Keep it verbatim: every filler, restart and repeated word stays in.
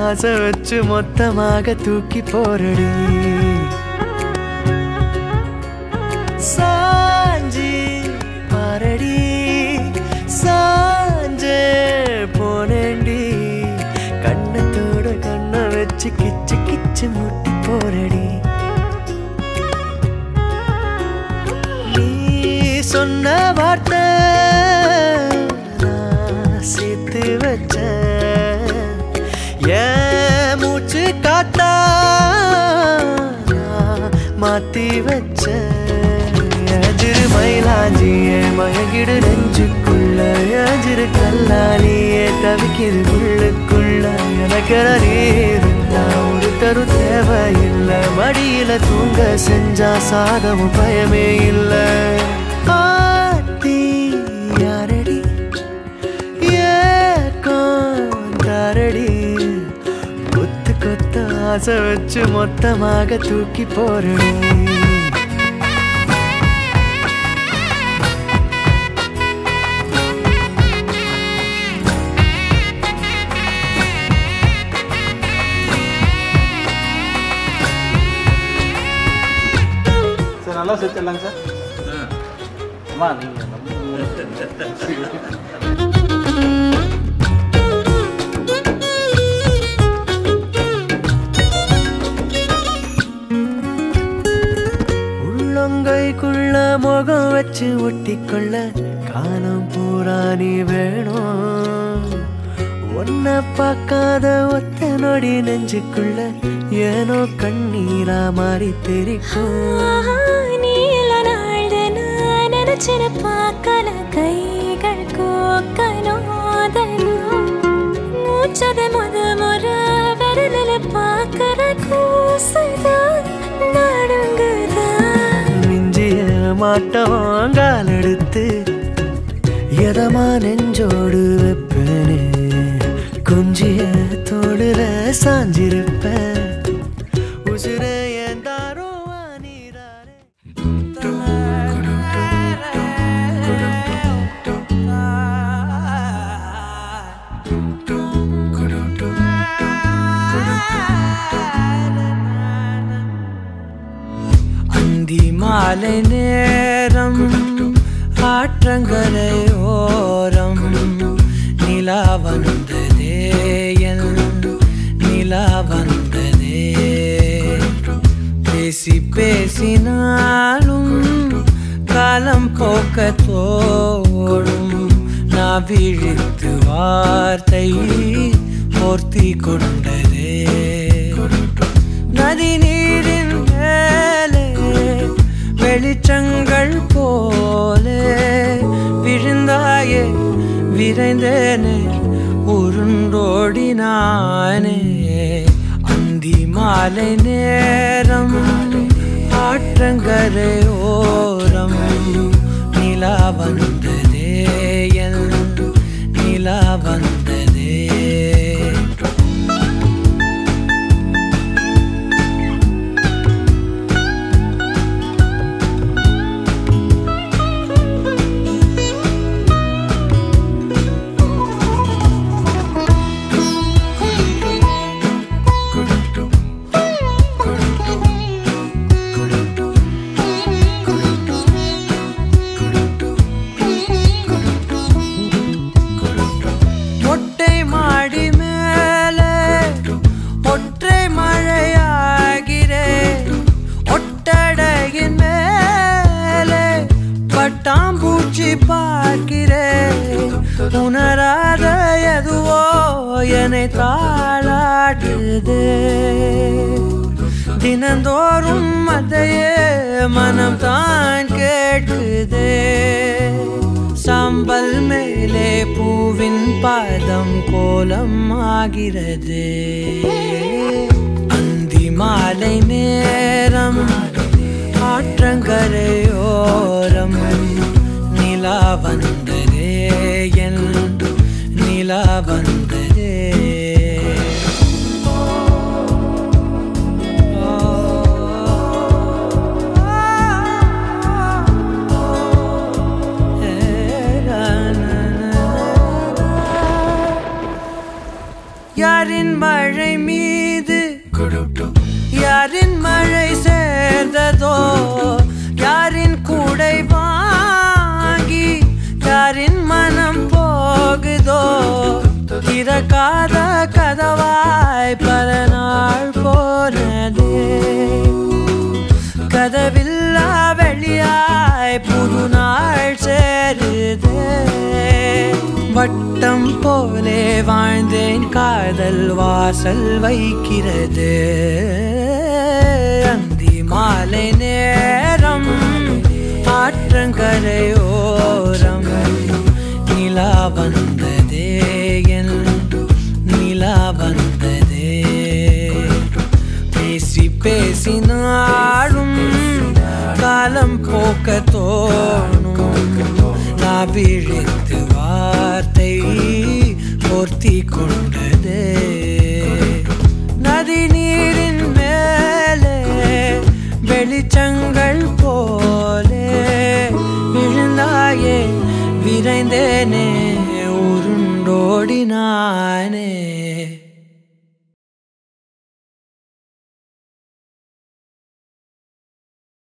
ஆசை வச்சு மொத்தமாக தூக்கி போரடி சாஞ்சி பாரடி சாஞ்சே போனேண்டி கண்ணத்தோட கண்ணை வச்சு கிச்சு கிச்சு முட்டி போரடி நீ சொன்ன வார்த்தை நான் சேர்த்து வச்ச ஏன் மூச்சு காத்தா நான் மாத்தி வச்ச எஜிரு மயிலாஞ்சியே மயங்கிடு நெஞ்சுக்குள்ள எஜிரு கல்லாலியே தவிக்கிது உள்ளுக்குள்ள எனக்கென நீர் ஒரு தரு தேவையில்லை மடியில தூங்க செஞ்சா சாதமும் பயமே இல்லை ஆத்தி யாரடி ஏக்காரடி கொத்து கொத்த ஆசை வச்சு மொத்தமாக தூக்கி போறடி நல்லா செஞ்சிடலாங்க சார் அம்மா நீங்கள் உள்ளங்கைக்குள்ள முகம் வச்சு ஒட்டிக்கொள்ள காலம் பூரா நீ வேணும் ஒன்ன பார்க்காத ஒத்த நொடி நெஞ்சுக்குள்ள ஏனோ கண்ணீரா மாறி தெரிக்கும் சின்ன பார்க்கல கைகள் கோக்கனோதனும் மூச்சத முத முற விரலில பார்க்கற கூசுதான் நடுங்குதான் மிஞ்சிய மாட்டோம் கால் எடுத்து எதமா நெஞ்சோடு வைப்பேனே கொஞ்சிய தோடுல சாஞ்சிருப்பேன் உசுர ஏந்தாரோ நீரானே மாலை நேரம் ஆற்றங்கரை ஓரம் நிலா வந்ததே என் நிலா வந்ததே பேசி பேசினாலும் காலம் போக்க தோடும் நான் விழித்து வார்த்தை போர்த்தி கொண்டதே நதி நீரின் மேலே வெளிச்சங்கள் போலே விழுந்தாயே விரைந்தேனே உருண்டோடினானே அந்தி மாலை நேரம் ஆற்றங்கரை ஓரம் நிலா வந்ததே என் நிலா வந்ததே உணராத எதுவோ என்னை தாளாட்டுதே தினந்தோறும் அதையே மனம் தான் கேட்குதே சாம்பல் மேலே பூவின் பாதம் கோலம் ஆகிறதே அந்தி மாலை நேரம் ஆற்றங்கரையோரம் நிலா வந்ததே என் நிலா வந்ததே யாரின் மழை மீது யாரின் மழை சேர்ந்ததோ யாரின் கூடை வாங்கி யாரின் மனம் போகுதோ திறக்காத கதவாய் பல நாள் போனதே கதவில்லா வெளியாய் புது நாள் சேருதே வட்டம் போலே வாழ்ந்தேன் காதல் வாசல் வைக்கிறது அந்தி மாலை நேரம் ஆற்றங்கரையோரம் நிலா வந்ததே என் நிலா வந்ததே பேசி பேசி நாளும் காலம் போக்க தோணும் நான் விழித்து வார்த்தை போர்த்தி கொண்டதே நதி நீரின் மேலே வெளிச்சங்கள் போலே விழுந்தாயே விரைந்தேனே